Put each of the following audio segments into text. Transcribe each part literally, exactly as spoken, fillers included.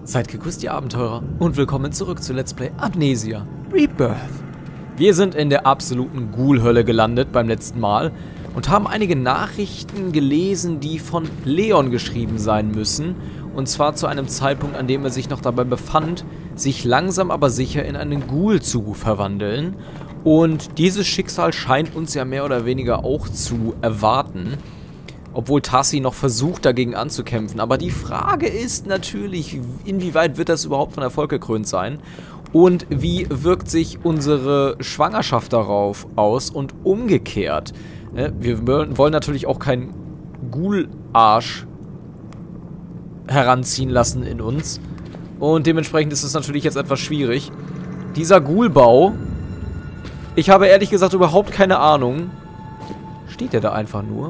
Seid gegrüßt, ihr Abenteurer, und willkommen zurück zu Let's Play Amnesia Rebirth. Wir sind in der absoluten Ghoul-Hölle gelandet beim letzten Mal und haben einige Nachrichten gelesen, die von Leon geschrieben sein müssen. Und zwar zu einem Zeitpunkt, an dem er sich noch dabei befand, sich langsam aber sicher in einen Ghoul zu verwandeln. Und dieses Schicksal scheint uns ja mehr oder weniger auch zu erwarten. Obwohl Tassi noch versucht, dagegen anzukämpfen. Aber die Frage ist natürlich, inwieweit wird das überhaupt von Erfolg gekrönt sein? Und wie wirkt sich unsere Schwangerschaft darauf aus? Und umgekehrt. Wir wollen natürlich auch keinen Ghoul-Arsch heranziehen lassen in uns. Und dementsprechend ist es natürlich jetzt etwas schwierig. Dieser Ghoul-Bau, ich habe ehrlich gesagt überhaupt keine Ahnung. Steht der da einfach nur?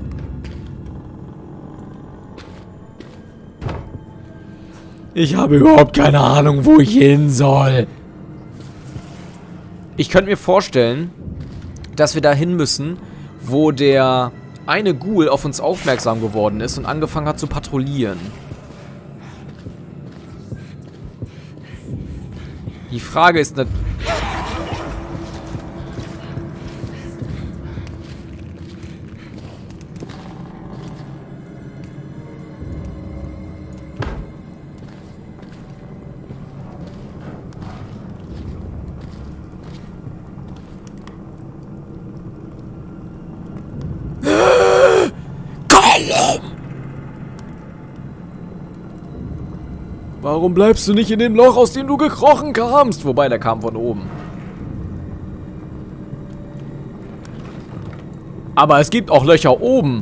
Ich habe überhaupt keine Ahnung, wo ich hin soll. Ich könnte mir vorstellen, dass wir da hin müssen, wo der eine Ghoul auf uns aufmerksam geworden ist und angefangen hat zu patrouillieren. Die Frage ist natürlich... Warum bleibst du nicht in dem Loch, aus dem du gekrochen kamst? Wobei, der kam von oben. Aber es gibt auch Löcher oben.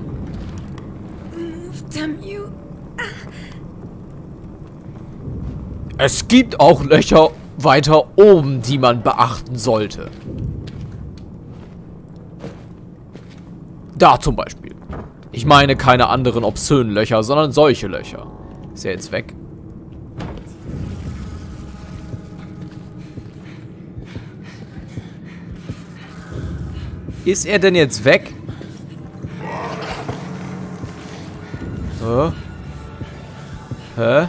Es gibt auch Löcher weiter oben, die man beachten sollte. Da zum Beispiel. Ich meine keine anderen obszönen Löcher, sondern solche Löcher. Ist er jetzt weg? Ist er denn jetzt weg? Hä? Hä?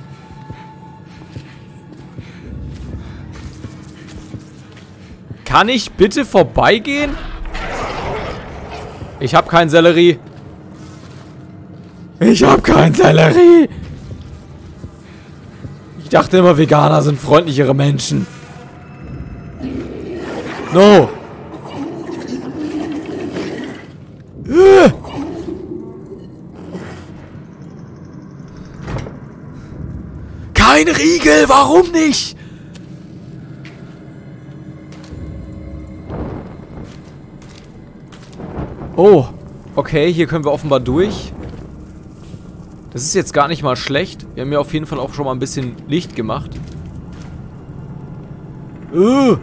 Kann ich bitte vorbeigehen? Ich hab keinen Sellerie. Ich hab keinen Sellerie. Ich dachte immer, Veganer sind freundlichere Menschen. No. Kein Riegel, warum nicht? Oh, okay, hier können wir offenbar durch. Das ist jetzt gar nicht mal schlecht. Wir haben ja auf jeden Fall auch schon mal ein bisschen Licht gemacht. Uh.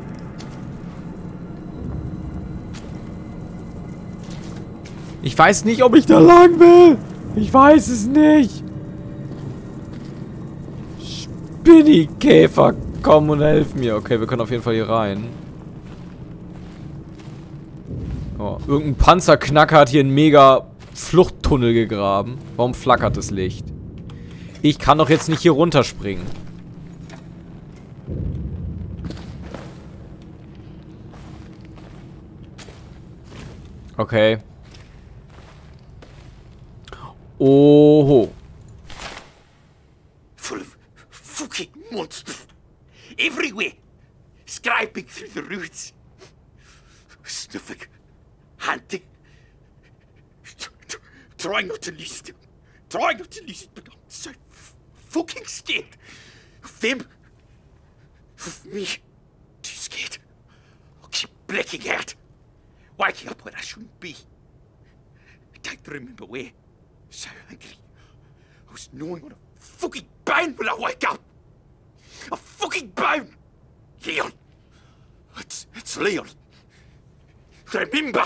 Ich weiß nicht, ob ich da lang will. Ich weiß es nicht. Spinni-Käfer, komm und helf mir. Okay, wir können auf jeden Fall hier rein. Oh, irgendein Panzerknacker hat hier einen mega Fluchttunnel gegraben. Warum flackert das Licht? Ich kann doch jetzt nicht hier runterspringen. Okay. Oho. Full of fucking monsters. Everywhere. Scraping through the roots. Sniffing. Hunting. Trying not to lose it. Trying not to lose it, but I'm so fucking scared. Of them. Of me. Too scared. I'll keep blacking out. Waking up when I shouldn't be. I don't remember where. So hungry. I was gnawing on a fucking bone when I wake up. A fucking bone. Leon. It's, it's Leon. Remember.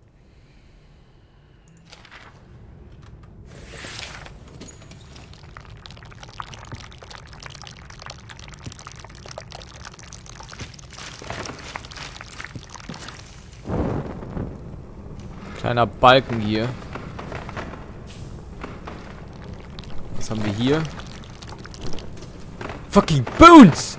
Kleiner Balken hier. Was haben wir hier? fucking Bones!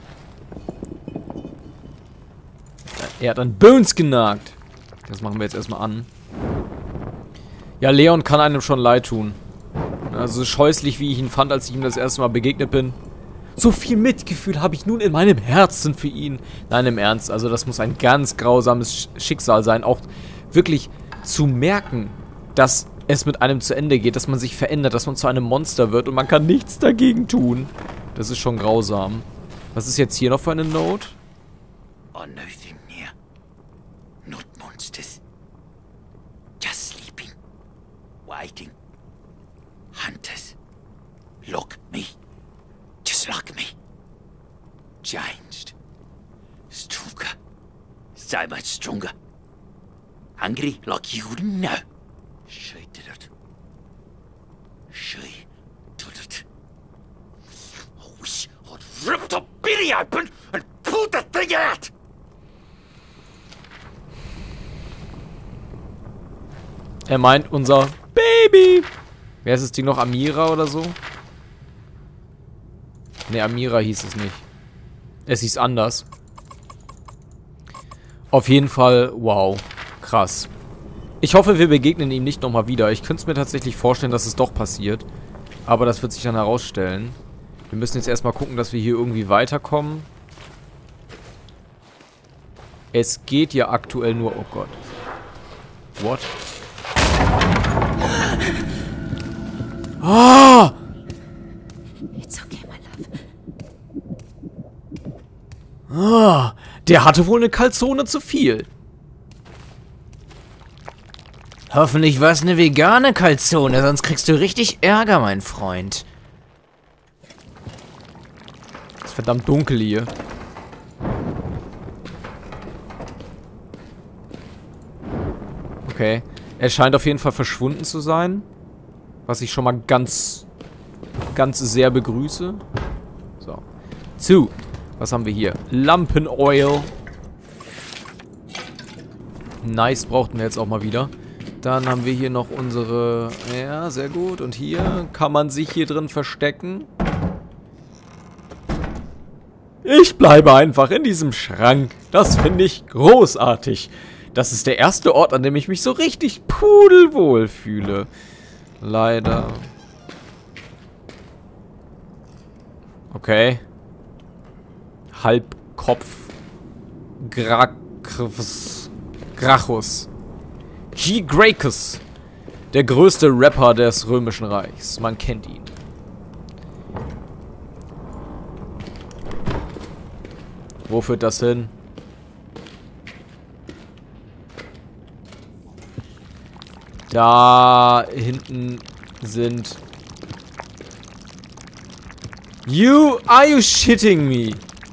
Er hat an Bones genagt. Das machen wir jetzt erstmal an. Ja, Leon kann einem schon leid tun. Also scheußlich, wie ich ihn fand, als ich ihm das erste Mal begegnet bin. So viel Mitgefühl habe ich nun in meinem Herzen für ihn. Nein, im Ernst. Also das muss ein ganz grausames Schicksal sein. Auch wirklich zu merken, dass es mit einem zu Ende geht, dass man sich verändert, dass man zu einem Monster wird und man kann nichts dagegen tun. Das ist schon grausam. Was ist jetzt hier noch für eine Note? I know them near. Not monsters. Just sleeping. Waiting. Hunters. Look me. Just like me. Changed. Stronger. So much stronger. Hungry like you wouldn't know. She did it. She did it. I wish I'd ripped the belly open and pulled the thing out. Er meint unser Baby. Wer ist das Ding noch? Amira oder so? Ne, Amira hieß es nicht. Es hieß anders. Auf jeden Fall, wow. Krass. Ich hoffe, wir begegnen ihm nicht nochmal wieder. Ich könnte es mir tatsächlich vorstellen, dass es doch passiert. Aber das wird sich dann herausstellen. Wir müssen jetzt erstmal gucken, dass wir hier irgendwie weiterkommen. Es geht ja aktuell nur... Oh Gott. What? Ah! It's okay, my love. Ah, der hatte wohl eine Calzone zu viel. Hoffentlich war es eine vegane Calzone, sonst kriegst du richtig Ärger, mein Freund. Ist verdammt dunkel hier. Okay. Er scheint auf jeden Fall verschwunden zu sein. Was ich schon mal ganz, ganz sehr begrüße. So. Zu. Was haben wir hier? Lampenoil. Nice, brauchten wir jetzt auch mal wieder. Dann haben wir hier noch unsere... Ja, sehr gut. Und hier kann man sich hier drin verstecken. Ich bleibe einfach in diesem Schrank. Das finde ich großartig. Das ist der erste Ort, an dem ich mich so richtig pudelwohl fühle. Leider. Okay. Halbkopf. Grachus. Grachus. G. Gracchus. Der größte Rapper des Römischen Reichs. Man kennt ihn. Wo führt das hin? Da hinten sind... You... Are you shitting me?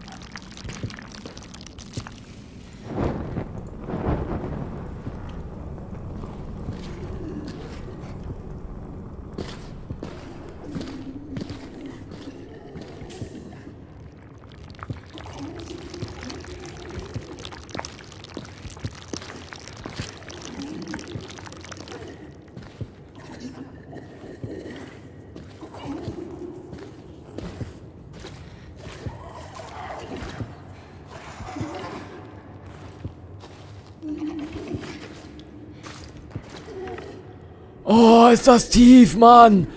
Oh, ist das tief, Mann!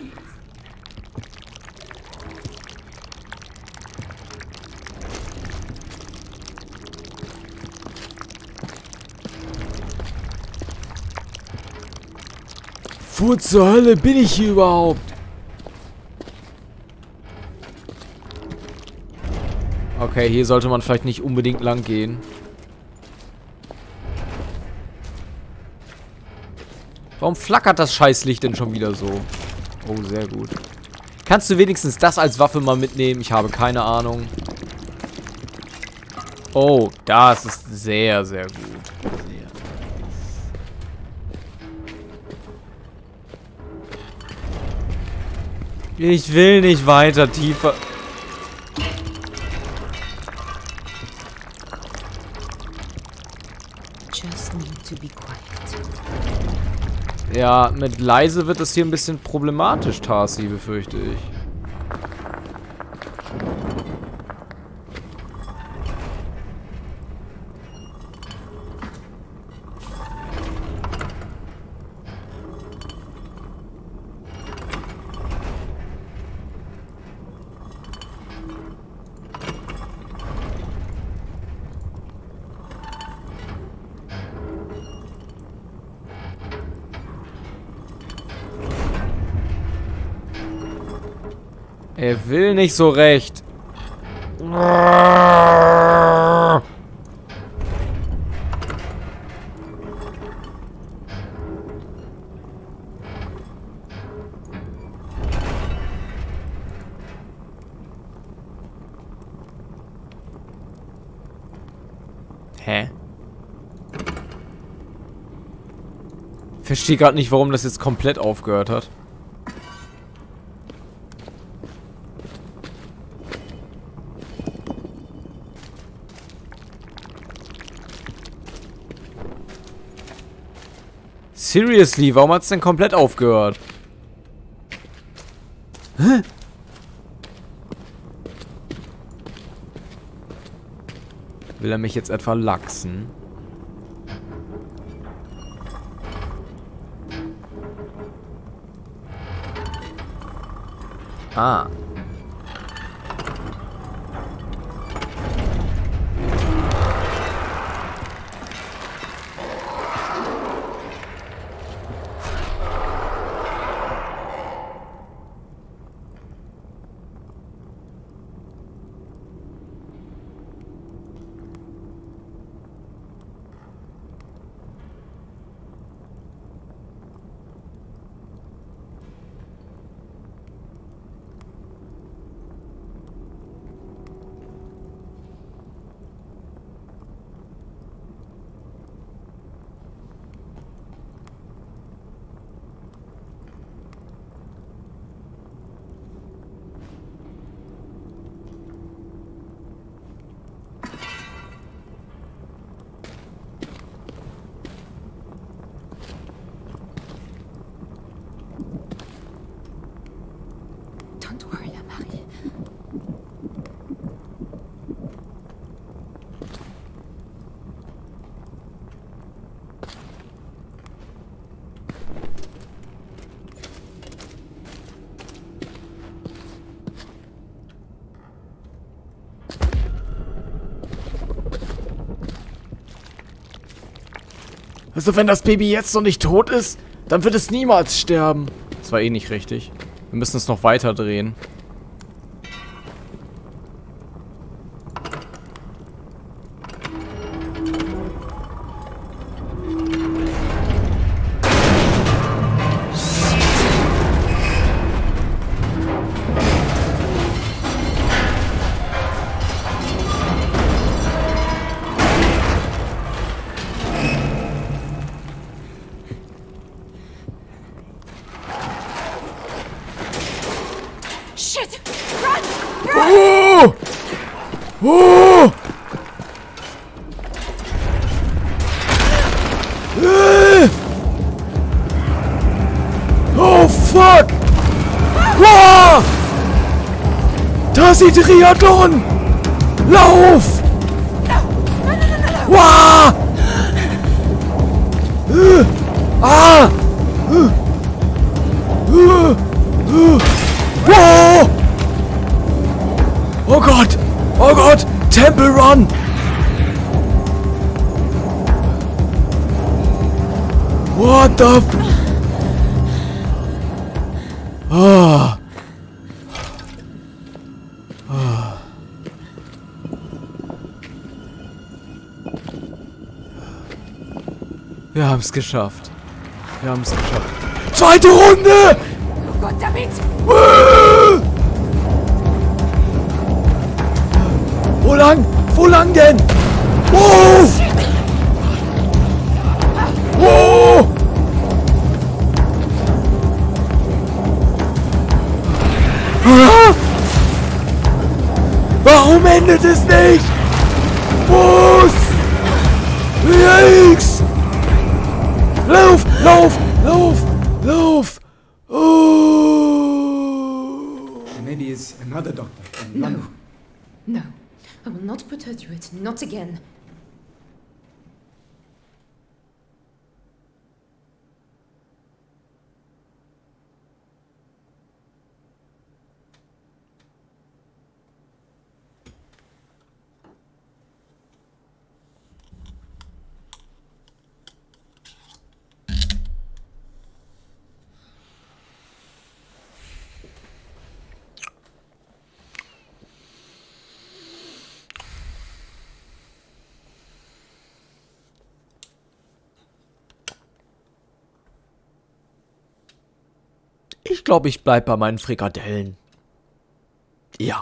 Wo zur Hölle bin ich hier überhaupt? Okay, hier sollte man vielleicht nicht unbedingt lang gehen. Warum flackert das Scheißlicht denn schon wieder so? Oh, sehr gut. Kannst du wenigstens das als Waffe mal mitnehmen? Ich habe keine Ahnung. Oh, das ist sehr, sehr gut. Sehr. Ich will nicht weiter tiefer. Just need to be quiet. Ja, mit leise wird es hier ein bisschen problematisch, Tarsi, befürchte ich. Er will nicht so recht. Hä? Verstehe gerade nicht, warum das jetzt komplett aufgehört hat. Seriously, warum hat es denn komplett aufgehört? Hä? Will er mich jetzt etwa lachsen? Ah. Don't worry, Amari. Also wenn das Baby jetzt noch nicht tot ist, dann wird es niemals sterben. Das war eh nicht richtig. Wir müssen es noch weiter drehen. Shit! Run! Oh! Oh! Äh! Oh fuck! Wow! Da ist die Triathlon! Lauf! Wow! Äh! Ah! Äh! Äh! Äh! Wow! Oh Gott! Oh Gott! Temple Run! What the f... Ah. Ah. Wir haben es geschafft. Wir haben es geschafft. Zweite Runde! Oh Gott, damit! Wo lang? Wo lang denn? Oh! Oh! Ah! Warum endet es nicht? Bus! Links! Lauf! Lauf! Lauf! Lauf! Oh! Maybe it's another doctor in No. London. No. I will not put her through it. Not again. Ich glaube, ich bleib bei meinen Frikadellen. Ja.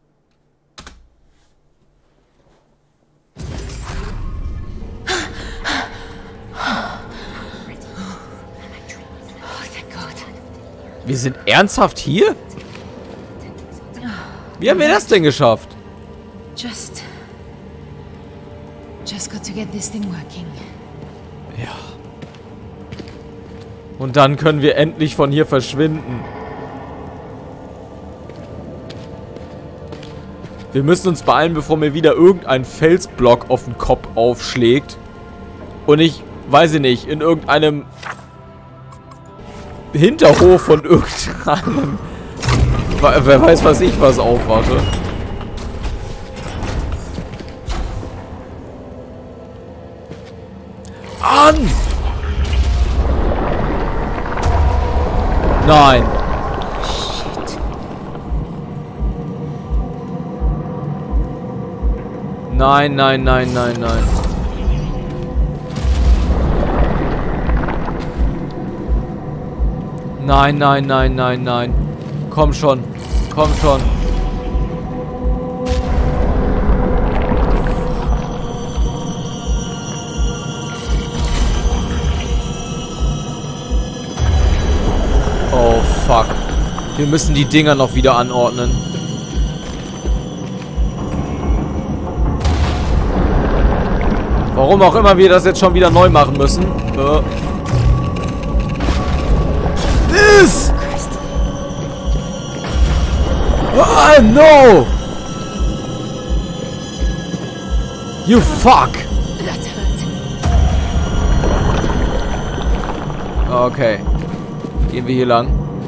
Wir sind ernsthaft hier? Wie haben wir das denn geschafft? Just... Just got to get this thing working. Ja. Und dann können wir endlich von hier verschwinden. Wir müssen uns beeilen, bevor mir wieder irgendein Felsblock auf den Kopf aufschlägt. Und ich, weiß ich nicht, in irgendeinem Hinterhof von irgendeinem, wer weiß was ich was aufwache. An! Nein. Shit. Nein, nein, nein, nein, nein. Nein, nein, nein, nein, nein. Komm schon. Komm schon. Oh, fuck. Wir müssen die Dinger noch wieder anordnen. Warum auch immer wir das jetzt schon wieder neu machen müssen. Äh. This! Oh, no! You fuck! Okay. Gehen wir hier lang.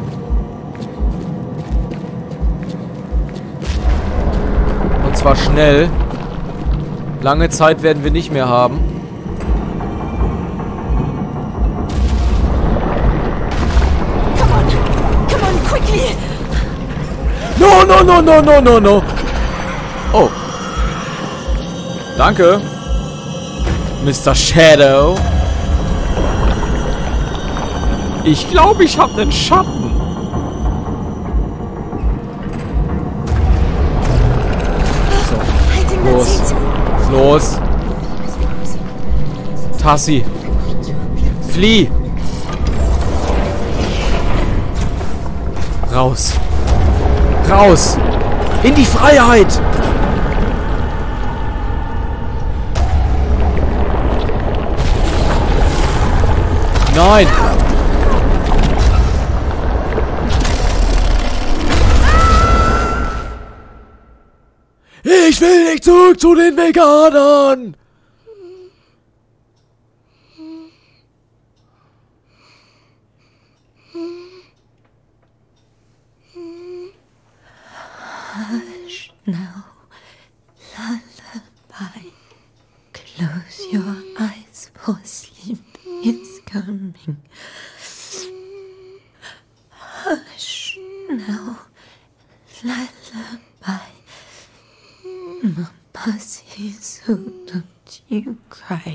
Und zwar schnell. Lange Zeit werden wir nicht mehr haben. Come on! Come on, quickly! No, no, no, no, no, no, no! Oh. Danke. Mister Shadow. Ich glaube, ich habe einen Schatten. So. Los. Los. Tassi. Flieh. Raus. Raus. In die Freiheit. Nein. Ich will nicht zurück zu den Veganern! Hush now, lullaby. Close your eyes, for sleep is coming. Hush now, lullaby. Mama says, so don't you cry.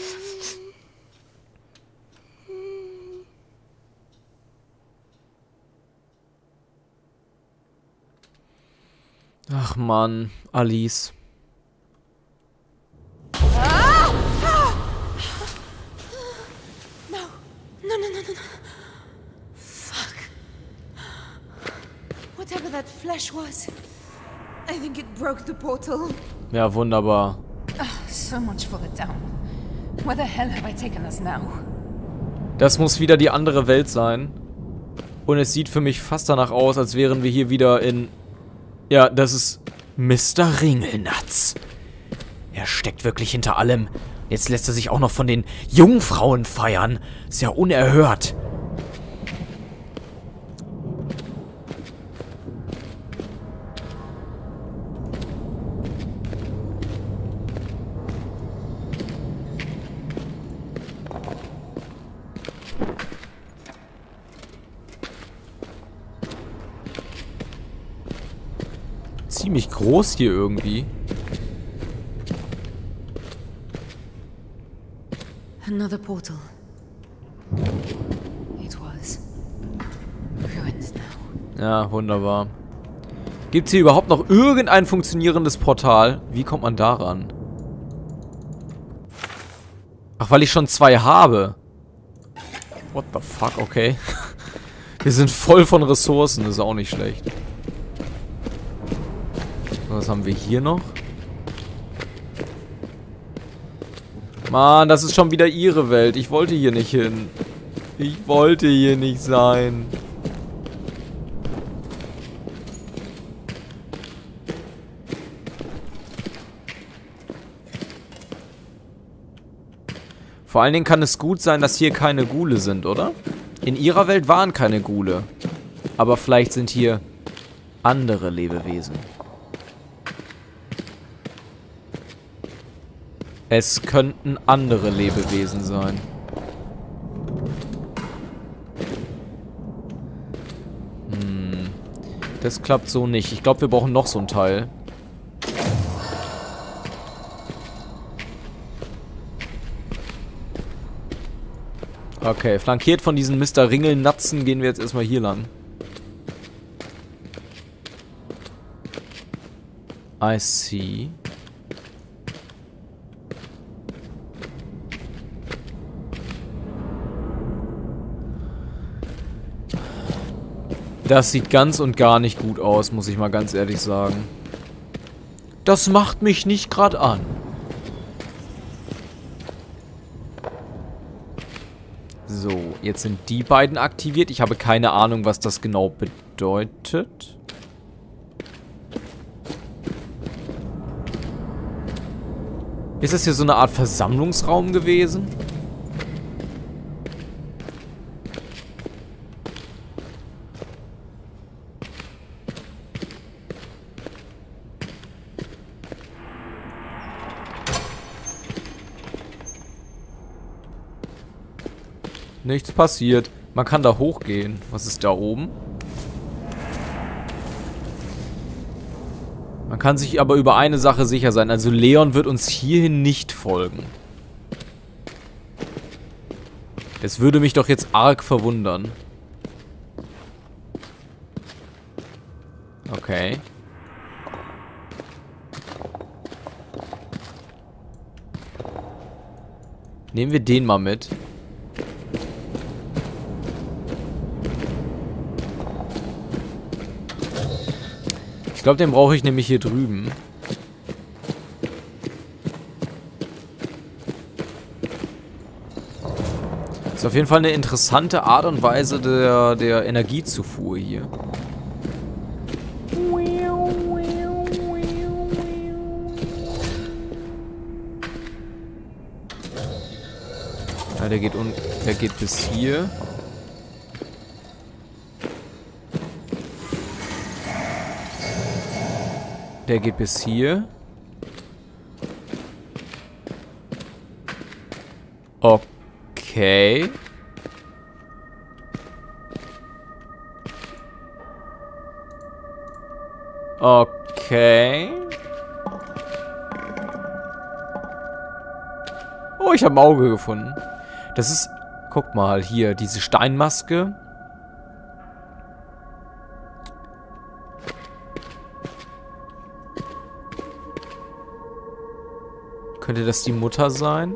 Ach Mann, Alice. Ah! Ah! No, no, no, no, no, no. Fuck. Whatever that flesh was, I think it broke the portal. Ja, wunderbar. Oh, so much for the down. Where the hell have I taken us now? Das muss wieder die andere Welt sein. Und es sieht für mich fast danach aus, als wären wir hier wieder in... Ja, das ist Mister Ringelnatz. Er steckt wirklich hinter allem. Jetzt lässt er sich auch noch von den Jungfrauen feiern. Ist ja unerhört. Ziemlich groß hier irgendwie. Another portal. It was. Phew. Ja, wunderbar. Gibt es hier überhaupt noch irgendein funktionierendes Portal? Wie kommt man daran? Ach, weil ich schon zwei habe. What the fuck, okay. Wir sind voll von Ressourcen, das ist auch nicht schlecht. Was haben wir hier noch? Mann, das ist schon wieder ihre Welt. Ich wollte hier nicht hin. Ich wollte hier nicht sein. Vor allen Dingen kann es gut sein, dass hier keine Ghule sind, oder? In ihrer Welt waren keine Ghule. Aber vielleicht sind hier andere Lebewesen. Es könnten andere Lebewesen sein. Hm. Das klappt so nicht. Ich glaube, wir brauchen noch so ein Teil. Okay, flankiert von diesen Mister Ringelnatzen gehen wir jetzt erstmal hier lang. I see. Das sieht ganz und gar nicht gut aus, muss ich mal ganz ehrlich sagen. Das macht mich nicht gerade an. So, jetzt sind die beiden aktiviert. Ich habe keine Ahnung, was das genau bedeutet. Ist das hier so eine Art Versammlungsraum gewesen? Nichts passiert. Man kann da hochgehen. Was ist da oben? Man kann sich aber über eine Sache sicher sein. Also Leon wird uns hierhin nicht folgen. Das würde mich doch jetzt arg verwundern. Okay. Nehmen wir den mal mit. Ich glaube, den brauche ich nämlich hier drüben. Ist auf jeden Fall eine interessante Art und Weise der, der Energiezufuhr hier. Ja, der geht, un der geht bis hier. Der geht bis hier. Okay. Okay. Oh, ich habe ein Auge gefunden. Das ist... Guck mal, hier, diese Steinmaske. Könnte das die Mutter sein?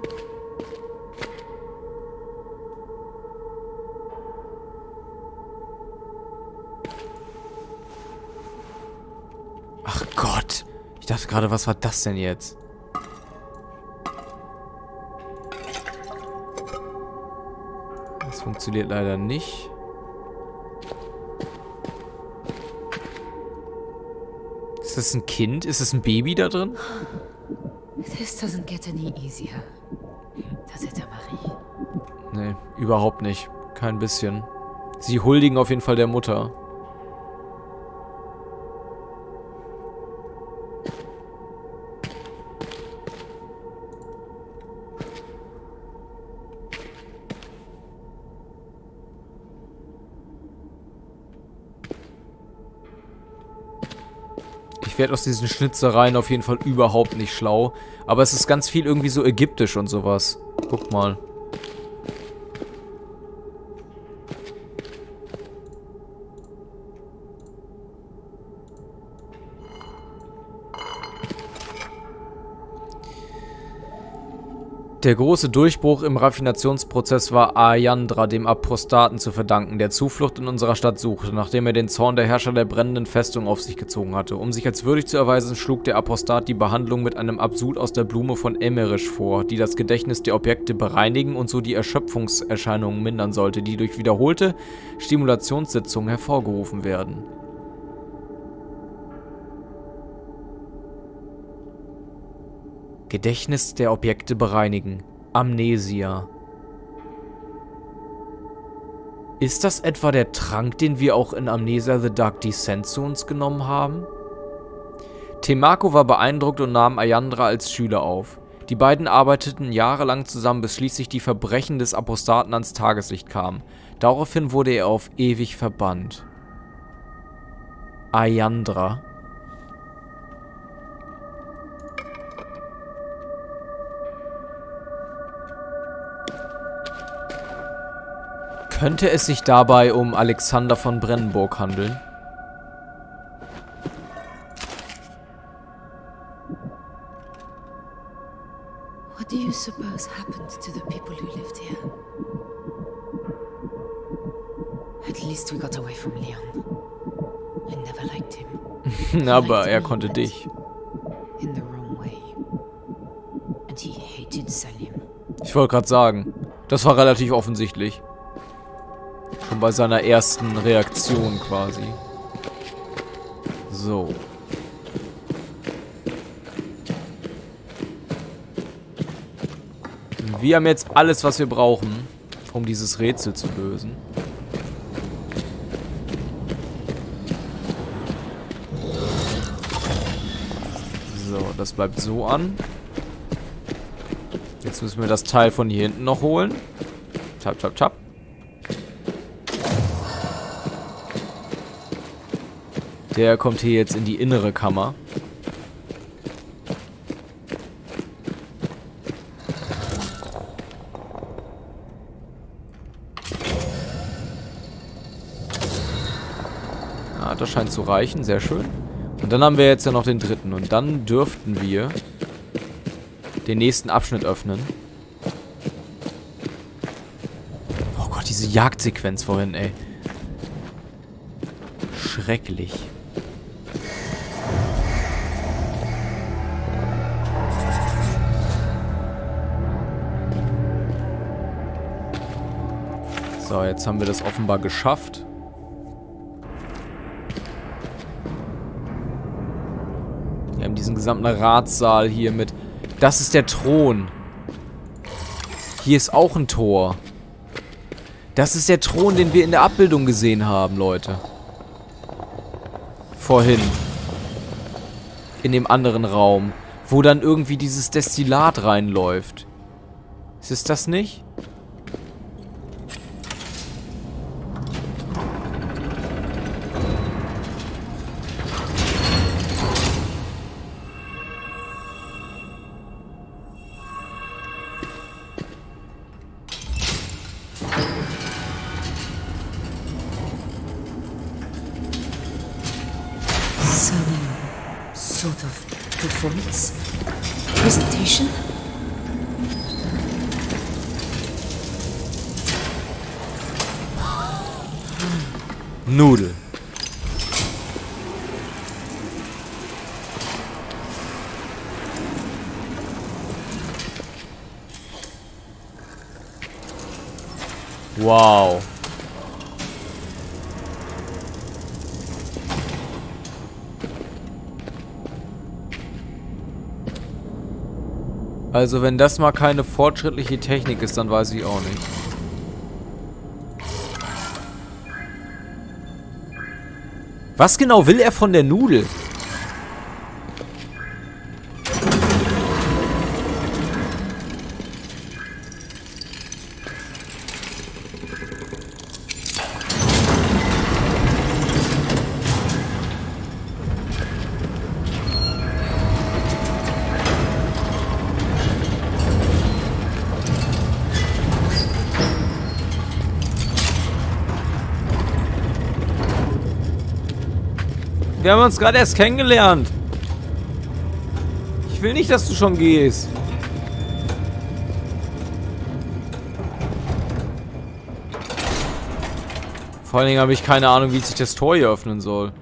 Ach Gott. Ich dachte gerade, was war das denn jetzt? Das funktioniert leider nicht. Ist das ein Kind? Ist das ein Baby da drin? This doesn't get any easier. Does it, Marie? Nee, überhaupt nicht. Kein bisschen. Sie huldigen auf jeden Fall der Mutter. Ich werde aus diesen Schnitzereien auf jeden Fall überhaupt nicht schlau. Aber es ist ganz viel irgendwie so ägyptisch und sowas. Guck mal. Der große Durchbruch im Raffinationsprozess war Ayandra, dem Apostaten, zu verdanken, der Zuflucht in unserer Stadt suchte, nachdem er den Zorn der Herrscher der brennenden Festung auf sich gezogen hatte. Um sich als würdig zu erweisen, schlug der Apostat die Behandlung mit einem Absud aus der Blume von Emmerich vor, die das Gedächtnis der Objekte bereinigen und so die Erschöpfungserscheinungen mindern sollte, die durch wiederholte Stimulationssitzungen hervorgerufen werden. Gedächtnis der Objekte bereinigen. Amnesia. Ist das etwa der Trank, den wir auch in Amnesia The Dark Descent zu uns genommen haben? Temako war beeindruckt und nahm Ayandra als Schüler auf. Die beiden arbeiteten jahrelang zusammen, bis schließlich die Verbrechen des Apostaten ans Tageslicht kamen. Daraufhin wurde er auf ewig verbannt. Ayandra. Könnte es sich dabei um Alexander von Brennenburg handeln? What do you suppose happened to the people who lived here? At least we got away from Leon. I never liked him. Aber er konnte dich. In the wrong way. And he hated Salim. Ich wollte gerade sagen, das war relativ offensichtlich. Schon bei seiner ersten Reaktion quasi. So. Wir haben jetzt alles, was wir brauchen, um dieses Rätsel zu lösen. So, das bleibt so an. Jetzt müssen wir das Teil von hier hinten noch holen. Tap, tap, tap. Der kommt hier jetzt in die innere Kammer. Ah, das scheint zu reichen. Sehr schön. Und dann haben wir jetzt ja noch den dritten. Und dann dürften wir den nächsten Abschnitt öffnen. Oh Gott, diese Jagdsequenz vorhin, ey. Schrecklich. So, jetzt haben wir das offenbar geschafft. Wir haben diesen gesamten Ratssaal hier mit... Das ist der Thron. Hier ist auch ein Tor. Das ist der Thron, den wir in der Abbildung gesehen haben, Leute. Vorhin. In dem anderen Raum. Wo dann irgendwie dieses Destillat reinläuft. Ist es das nicht? Sort of performance? Presentation? Nudel. Wow. Also wenn das mal keine fortschrittliche Technik ist, dann weiß ich auch nicht. Was genau will er von der Nudel? Wir haben uns gerade erst kennengelernt. Ich will nicht, dass du schon gehst. Vor allen Dingen habe ich keine Ahnung, wie sich das Tor hier öffnen soll.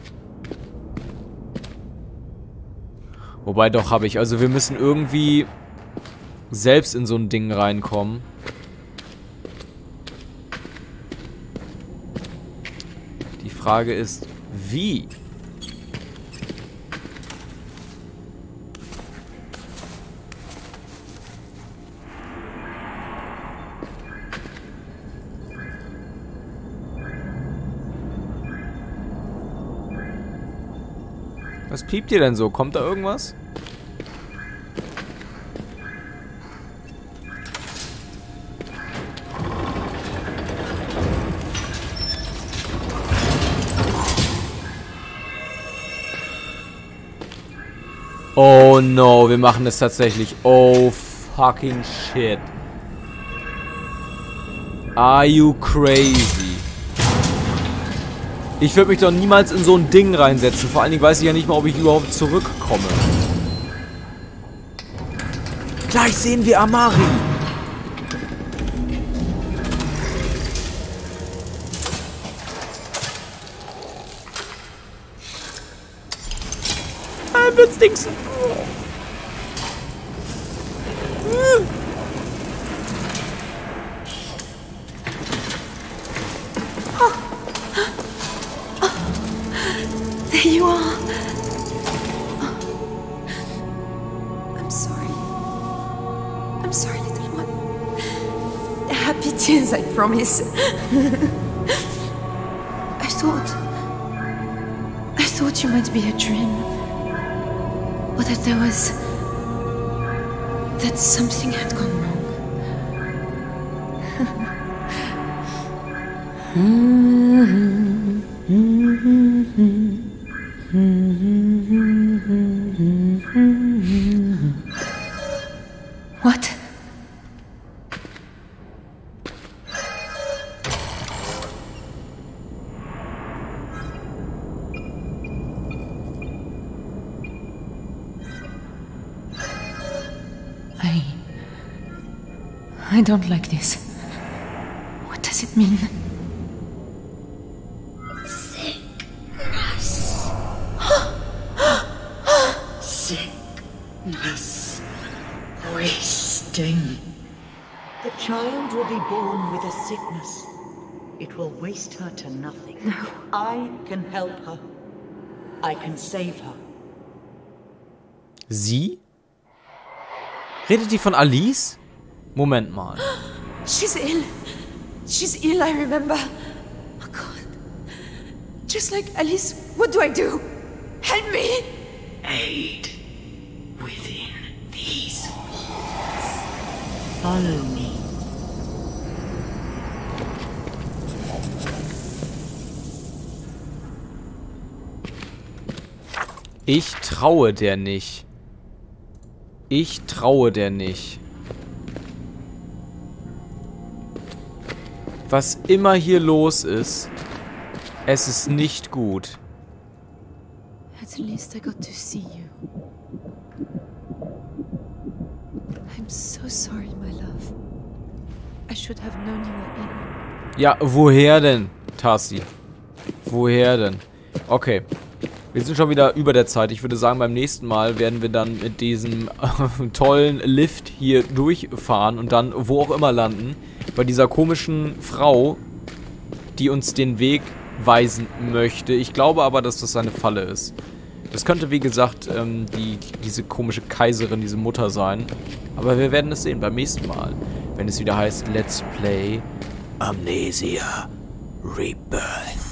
Wobei, doch, habe ich. Also wir müssen irgendwie selbst in so ein Ding reinkommen. Die Frage ist, wie? Was piept ihr denn so? Kommt da irgendwas? Oh no, wir machen es tatsächlich. Oh fucking shit. Are you crazy? Ich würde mich doch niemals in so ein Ding reinsetzen. Vor allen Dingen weiß ich ja nicht mal, ob ich überhaupt zurückkomme. Gleich sehen wir Amari. Ein Blitzdingsen. There you are. I'm sorry. I'm sorry, little one. Happy tears, I promise. I thought... I thought you might be a dream. Or that there was... that something had gone wrong. What? I... I don't like this. What does it mean? Sickness. Wasting. The child will be born with a sickness. It will waste her to nothing. No. I can help her. I can save her. Sie? Redet die von Alice? Moment mal. She's ill. She's ill, I remember. Oh God. Just like Alice, what do I do? Help me! Aid within these walls. Follow me. Ich traue der nicht. Ich traue der nicht. Was immer hier los ist, es ist nicht gut. At least I got to see you. I'm so sorry, my love. I should have known you were ill. Ja, woher denn, Tassi? Woher denn? Okay. Wir sind schon wieder über der Zeit. Ich würde sagen, beim nächsten Mal werden wir dann mit diesem äh, tollen Lift hier durchfahren und dann wo auch immer landen. Bei dieser komischen Frau, die uns den Weg weisen möchte. Ich glaube aber, dass das eine Falle ist. Das könnte, wie gesagt, ähm, die, diese komische Kaiserin, diese Mutter sein. Aber wir werden es sehen beim nächsten Mal, wenn es wieder heißt Let's Play Amnesia Rebirth.